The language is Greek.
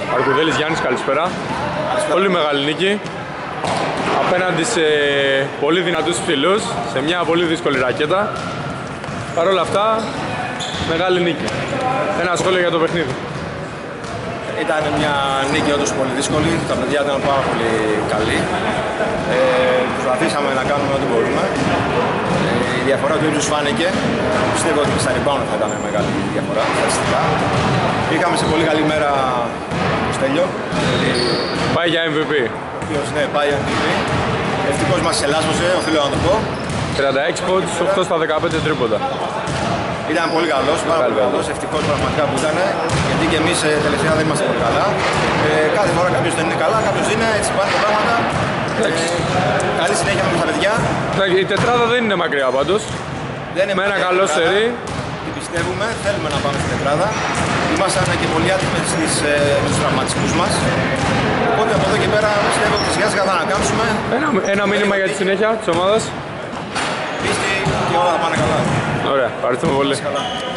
Αρκουδέλης Γιάννης, καλησπέρα. Πολύ μεγάλη νίκη απέναντι σε πολύ δυνατούς ψηλούς, σε μια πολύ δύσκολη ρακέτα. Παρ' όλα αυτά, μεγάλη νίκη. Ένα σχόλιο για το παιχνίδι. Ήταν μια νίκη όντως πολύ δύσκολη, τα παιδιά ήταν πάρα πολύ καλοί. Προσπαθήσαμε να κάνουμε ό,τι μπορούμε. Η διαφορά του ύψους φάνηκε. Πιστεύω ότι στα rebound θα ήταν μεγάλη διαφορά, στατιστικά. Είχαμε σε πολύ καλή μέρα το Στέλιο. Πάει για MVP. Ο οποίος, ναι, πάει για MVP. Ευτυχώς μας ελάσσωσε, οφείλω να το πω. 36 πόντους, 8 στα 15 τρίποντα. Ήταν πολύ καλός, πάρα πολύ καλός, ευτυχώς πραγματικά που ήταν, γιατί και εμείς τελευταία δεν είμαστε πολύ καλά. Κάθε φορά κάποιος δεν είναι καλά, κάποιος είναι, έτσι πάνε τα πράγματα. Καλή συνέχεια με τα παιδιά. Η τετράδα δεν είναι μακριά πάντως. Δεν είναι με ένα καλό σερί. Τι πιστεύουμε, θέλουμε να πάμε στην τετράδα. Ήμασταν και πολύ άτιμοι στους τραυματισμούς μας. Οπότε από εδώ και πέρα πιστεύω ότι σιγά σιγά θα ανακάμψουμε. Ένα μήνυμα για τη συνέχεια της ομάδας. Πίστη και όλα θα πάνε καλά. Ωραία, ευχαριστούμε πολύ. Καλά.